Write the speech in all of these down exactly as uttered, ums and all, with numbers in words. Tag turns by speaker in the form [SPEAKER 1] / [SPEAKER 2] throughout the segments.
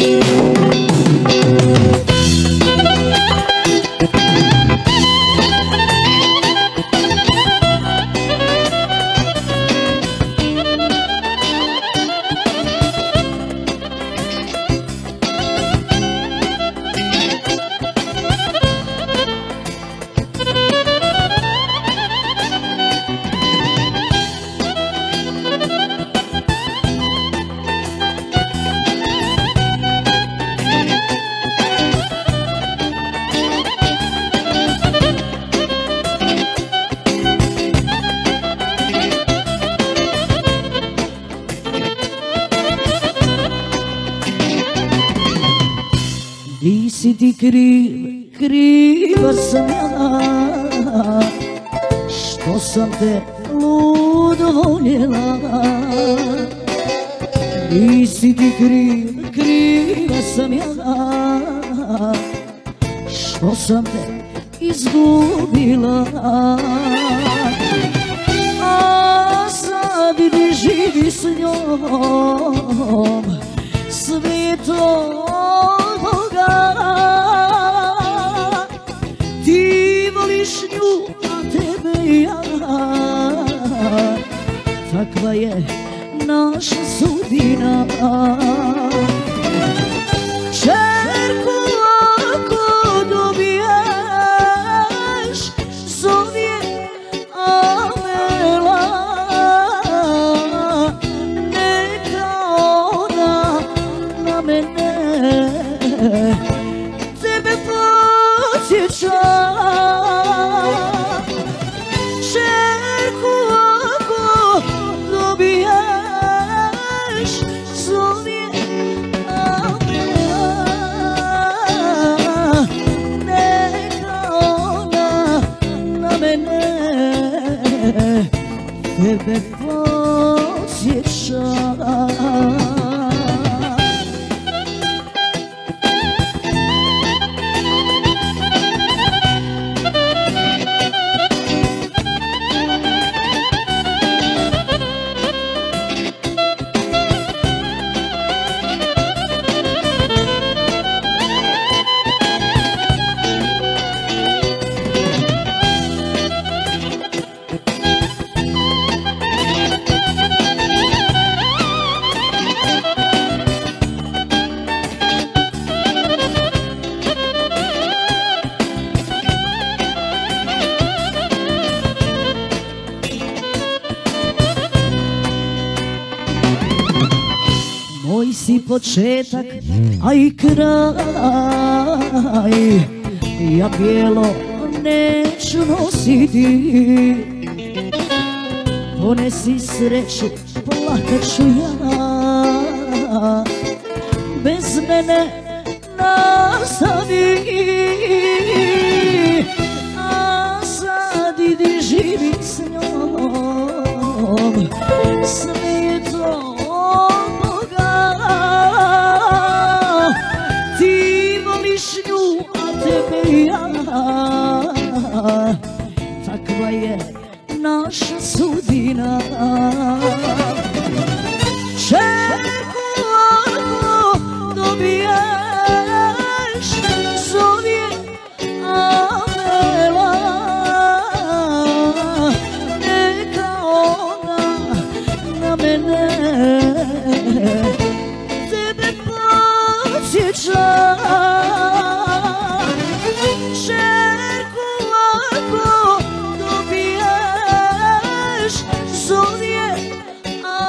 [SPEAKER 1] Nisi ti kriv, kriva sam ja, što sam te ludo voljela. Nisi ti kriv, kriva sam ja, što sam te izgubila. A sad idi živi s njom, svijetom ti voliš nju, a tebe ja. Takva je naša sudbina. Čerku, ako dobijaš, zove Amela. Neka ona na mene tebe podsjeća. Čerku, ako dobijaš, zove Amela. Neka ona na mene tebe podsjeća. Moj si početak, a i kraj. Ja bijelo neću nositi. Ponesi sreću, plakat ću ja. Bez mene nastavi. A sad idi živi s njom, svijetom. Takva je naša sudbina. Čerku, ako dobijaš, zove Amela. Neka ona na mene tebe podsjeća. Zove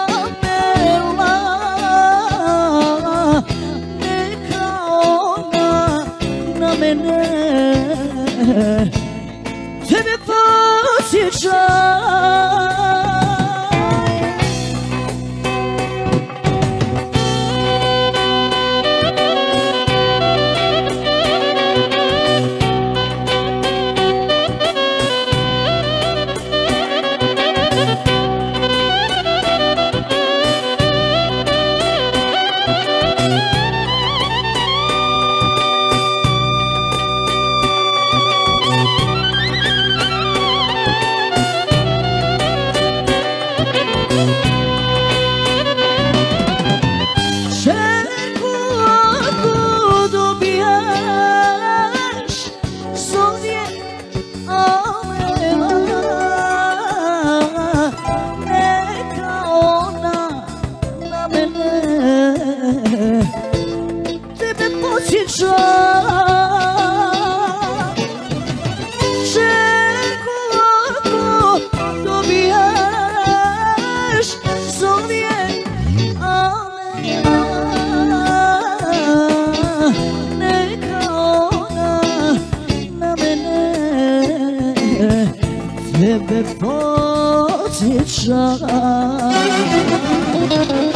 [SPEAKER 1] Čeku ako dobijaš zovje, a nema. Neka ona na mene tebe podsjeća.